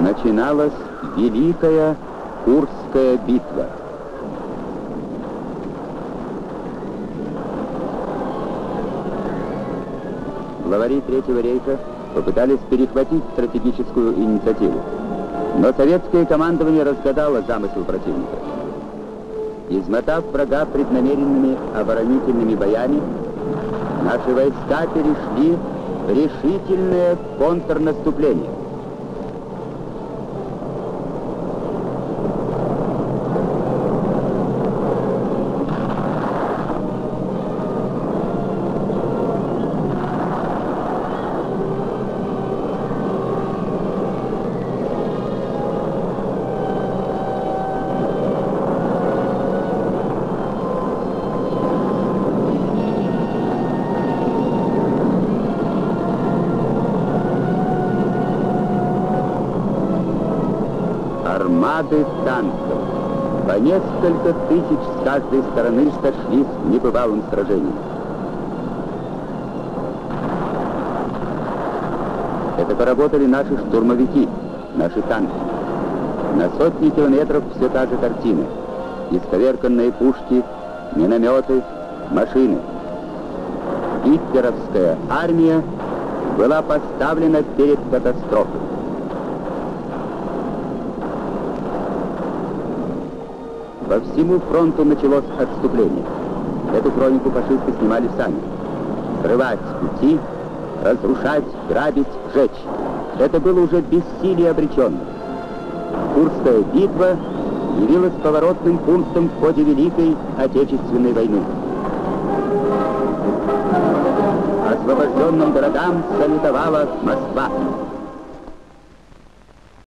начиналась Великая Курская битва. Главари Третьего рейха попытались перехватить стратегическую инициативу, но советское командование разгадало замысел противника. Измотав врага преднамеренными оборонительными боями, наши войска перешли в решительное контрнаступление. Армады танков, по несколько тысяч с каждой стороны, сошлись в небывалом сражении. Это поработали наши штурмовики, наши танки. На сотни километров все та же картина. Исковерканные пушки, минометы, машины. Гитлеровская армия была поставлена перед катастрофой. По всему фронту началось отступление. Эту хронику фашисты снимали сами. Срывать пути, разрушать, грабить, жечь. Это было уже бессилие обреченных. Курская битва явилась поворотным пунктом в ходе Великой Отечественной войны. Освобожденным городам салютовала Москва.